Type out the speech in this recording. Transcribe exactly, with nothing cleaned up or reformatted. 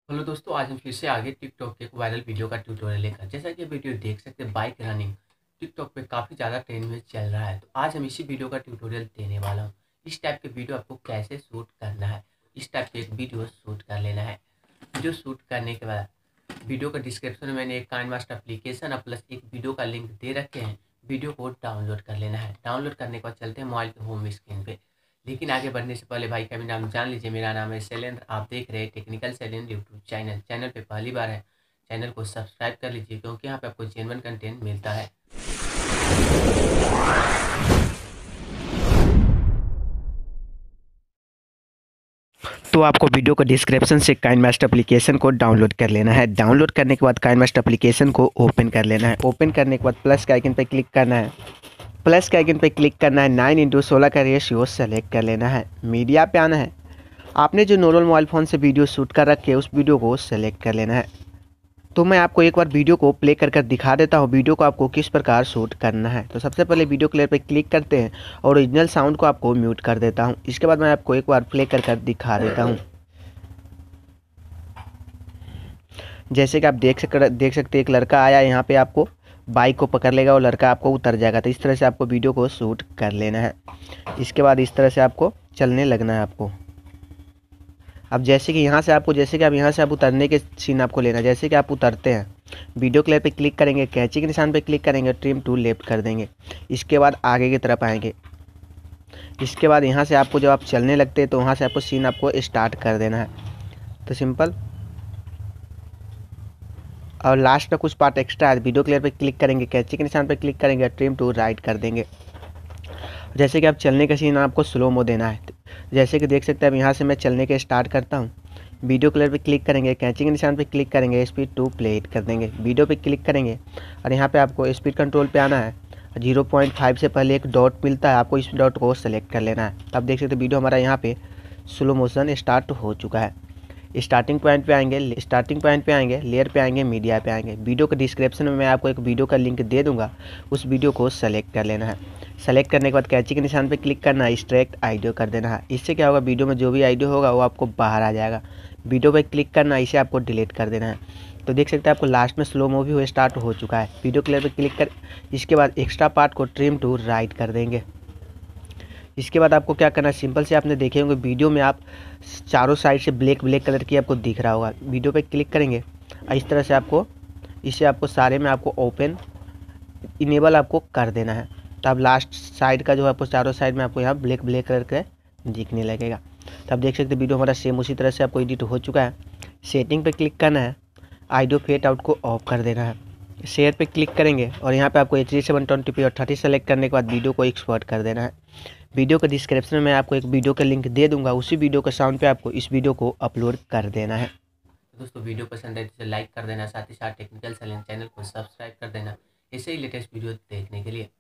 Hello दोस्तों, आज हम फिर से आगे टिकटॉक के एक वायरल वीडियो का ट्यूटोरियल लेकर। जैसा कि वीडियो देख सकते हैं, बाइक रनिंग टिकटॉक पे काफ़ी ज़्यादा ट्रेंड में चल रहा है। तो आज हम इसी वीडियो का ट्यूटोरियल देने वाला हूँ। इस टाइप के वीडियो आपको कैसे शूट करना है, इस टाइप के एक वीडियो शूट कर लेना है। वीडियो शूट करने के बाद वीडियो का डिस्क्रिप्शन में मैंने एक काइंड मास्टर एप्लीकेशन और प्लस एक वीडियो का लिंक दे रखे हैं। वीडियो को डाउनलोड कर लेना है। डाउनलोड करने के बाद चलते हैं मोबाइल के होम स्क्रीन पे। लेकिन आगे बढ़ने से पहले भाई का भी नाम जान लीजिए। मेरा नाम है शैलेंद्र, आप देख रहे हैं technical Shailendra YouTube channel. Channel पे पहली बार है, चैनल को सब्सक्राइब कर लीजिए, क्योंकि यहाँ पे आपको जेन्युइन कंटेंट मिलता है। तो आपको वीडियो को डिस्क्रिप्शन से काइनमास्टर एप्लीकेशन को डाउनलोड कर लेना है। डाउनलोड करने के बाद काइनमास्टर एप्लीकेशन को ओपन कर लेना है। ओपन करने के बाद प्लस के आइकन पर क्लिक करना है। प्लस के आइकन पर क्लिक करना है। नाइन इंटू सोलह का रेशियो सेलेक्ट कर लेना है। मीडिया पे आना है। आपने जो नॉर्मल मोबाइल फ़ोन से वीडियो शूट कर रखे है उस वीडियो को सेलेक्ट कर लेना है। तो मैं आपको एक बार वीडियो को प्ले कर कर दिखा देता हूँ वीडियो को आपको किस प्रकार शूट करना है। तो सबसे पहले वीडियो क्लियर पे क्लिक करते हैं और ओरिजिनल साउंड को आपको म्यूट कर देता हूँ। इसके बाद मैं आपको एक बार प्ले कर कर दिखा देता हूँ। जैसे कि आप देख सक देख सकते हैं, एक लड़का आया यहाँ पे आपको बाइक को पकड़ लेगा और लड़का आपको उतर जाएगा। तो इस तरह से आपको वीडियो को शूट कर लेना है। इसके बाद इस तरह से आपको चलने लगना है आपको। अब जैसे कि यहाँ से आपको जैसे कि आप यहाँ से आप उतरने के सीन आपको लेना है। जैसे कि आप उतरते हैं, वीडियो क्लियर पे क्लिक करेंगे, कैंची के निशान पे क्लिक करेंगे, ट्रिम टू लेफ्ट कर देंगे। इसके बाद आगे की तरफ आएंगे। इसके बाद यहाँ से आपको जब आप चलने लगते हैं तो वहाँ से आपको सीन आपको स्टार्ट कर देना है। तो सिंपल। और लास्ट में कुछ पार्ट एक्स्ट्रा है, वीडियो क्लियर पे क्लिक करेंगे, कैंची के निशान पे क्लिक करेंगे, ट्रिम टू राइट कर देंगे। जैसे कि आप चलने का सीन आपको स्लो मो देना है। जैसे कि देख सकते हैं, अब यहाँ से मैं चलने के स्टार्ट करता हूँ। वीडियो क्लियर पे क्लिक करेंगे, कैंची के निशान पे क्लिक करेंगे, स्पीड टू प्ले इट कर देंगे। वीडियो पे क्लिक करेंगे और यहाँ पे आपको स्पीड कंट्रोल पे आना है। जीरो पॉइंट फाइव से पहले एक डॉट मिलता है, आपको इस डॉट को सेलेक्ट कर लेना है। अब देख सकते हैं वीडियो हमारा यहाँ पे स्लो मोशन स्टार्ट हो चुका है। स्टार्टिंग पॉइंट पे आएंगे स्टार्टिंग पॉइंट पे आएंगे लेयर पे आएंगे, मीडिया पे आएंगे। वीडियो के डिस्क्रिप्शन में मैं आपको एक वीडियो का लिंक दे दूंगा, उस वीडियो को सेलेक्ट कर लेना है। सेलेक्ट करने के बाद कैंची के निशान पे क्लिक करना है, एक्सट्रैक्ट ऑडियो कर देना है। इससे क्या होगा, वीडियो में जो भी ऑडियो होगा वो आपको बाहर आ जाएगा। वीडियो पे क्लिक करना है, इसे आपको डिलीट कर देना है। तो देख सकते हैं आपको लास्ट में स्लो मूवी हो स्टार्ट हो चुका है। वीडियो क्लियर पे क्लिक कर इसके बाद एक्स्ट्रा पार्ट को ट्रिम टू राइट कर देंगे। इसके बाद आपको क्या करना है, सिंपल से आपने देखे होंगे वीडियो में आप चारों साइड से ब्लैक ब्लैक कलर की आपको दिख रहा होगा। वीडियो पे क्लिक करेंगे और इस तरह से आपको इसे आपको सारे में आपको ओपन इनेबल आपको कर देना है। तो अब लास्ट साइड का जो है आपको चारों साइड में आपको यहाँ ब्लैक ब्लैक कलर का दिखने लगेगा। तो आप देख सकते हैं वीडियो हमारा सेम उसी तरह से आपको एडिट हो चुका है। सेटिंग पे क्लिक करना है, ऑडियो फेड आउट को ऑफ कर देना है। शेयर पे क्लिक करेंगे और यहाँ पे आपको H D seven twenty P और थर्टी सेलेक्ट करने के बाद वीडियो को एक्सपोर्ट कर देना है। वीडियो के डिस्क्रिप्शन में मैं आपको एक वीडियो का लिंक दे दूंगा, उसी वीडियो के साउंड पे आपको इस वीडियो को अपलोड कर देना है। दोस्तों, वीडियो पसंद है तो लाइक कर देना, साथ ही साथ टेक्निकल शैलेंद्र चैनल को सब्सक्राइब कर देना, ऐसे ही लेटेस्ट वीडियो देखने के लिए।